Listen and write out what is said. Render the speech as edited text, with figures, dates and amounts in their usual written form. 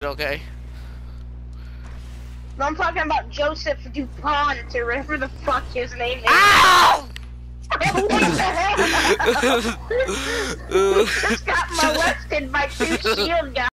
Okay. No, I'm talking about Joseph DuPont or whatever the fuck his name is. Ow! What the hell? Just got molested by two shield guys.